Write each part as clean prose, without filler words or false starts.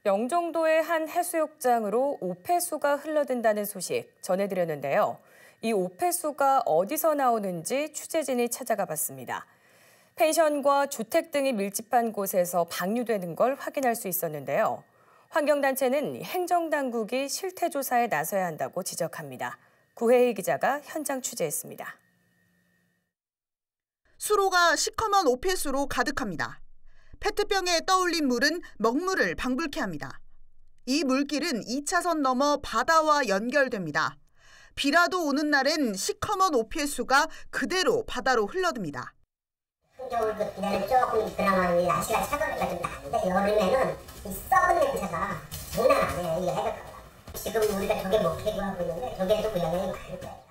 영종도의 한 해수욕장으로 오폐수가 흘러든다는 소식 전해드렸는데요. 이 오폐수가 어디서 나오는지 취재진이 찾아가 봤습니다. 펜션과 주택 등이 밀집한 곳에서 방류되는 걸 확인할 수 있었는데요. 환경단체는 행정당국이 실태조사에 나서야 한다고 지적합니다. 구혜희 기자가 현장 취재했습니다. 수로가 시커먼 오폐수로 가득합니다. 페트병에 떠올린 물은 먹물을 방불케 합니다. 이 물길은 2차선 넘어 바다와 연결됩니다. 비라도 오는 날엔 시커먼 오폐수가 그대로 바다로 흘러듭니다. 겨울 그때는 조금 그나마 날씨가 차가우니까 좀 나은데 여름에는 이 썩은 냄새가 장난 아니에요. 이게 해볼까봐. 지금 우리가 저게 못 캐고 하고 있는데 저게도 그 영향이 갈 거예요.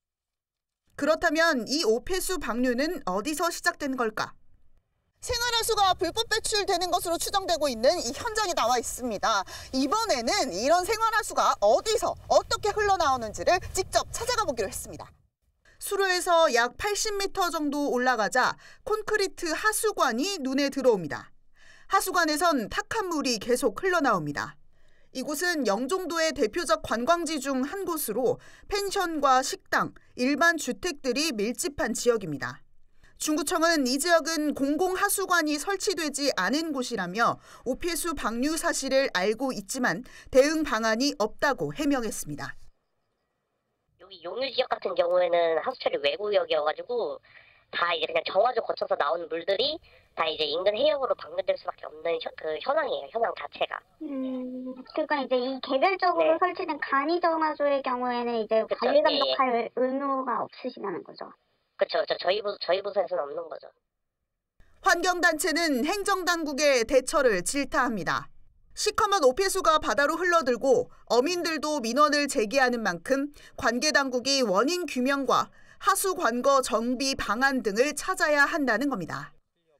그렇다면 이 오폐수 방류는 어디서 시작된 걸까? 생활하수가 불법 배출되는 것으로 추정되고 있는 이 현장에 나와 있습니다. 이번에는 이런 생활하수가 어디서 어떻게 흘러나오는지를 직접 찾아가 보기로 했습니다. 수로에서 약 80m 정도 올라가자 콘크리트 하수관이 눈에 들어옵니다. 하수관에선 탁한 물이 계속 흘러나옵니다. 이곳은 영종도의 대표적 관광지 중 한 곳으로 펜션과 식당, 일반 주택들이 밀집한 지역입니다. 중구청은 이 지역은 공공하수관이 설치되지 않은 곳이라며 오폐수 방류 사실을 알고 있지만 대응 방안이 없다고 해명했습니다. 여기 용유 지역 같은 경우에는 하수처리 외구역이어가지고 다 이제 그냥 정화조 거쳐서 나오는 물들이 다 이제 인근 해역으로 방류될 수밖에 없는 그 현황이에요. 현황 자체가. 그러니까 이제 이 개별적으로 설치된 간이 정화조의 경우에는 이제 관리 감독할 의무가 없으시다는 거죠. 그렇죠. 저희 부서에서는 없는 거죠. 환경단체는 행정당국의 대처를 질타합니다. 시커먼 오폐수가 바다로 흘러들고 어민들도 민원을 제기하는 만큼 관계당국이 원인 규명과 하수 관거 정비 방안 등을 찾아야 한다는 겁니다.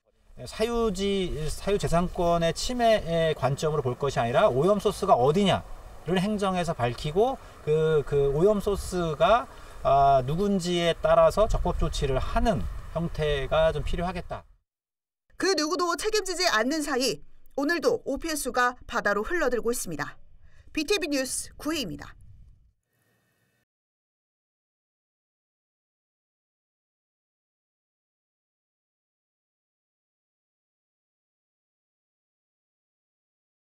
사유재산권의 침해의 관점으로 볼 것이 아니라 오염 소스가 어디냐를 행정에서 밝히고 그 오염 소스가 누군지에 따라서 적법 조치를 하는 형태가 좀 필요하겠다. 그 누구도 책임지지 않는 사이 오늘도 오폐수가 바다로 흘러들고 있습니다. BTV 뉴스 구혜입니다.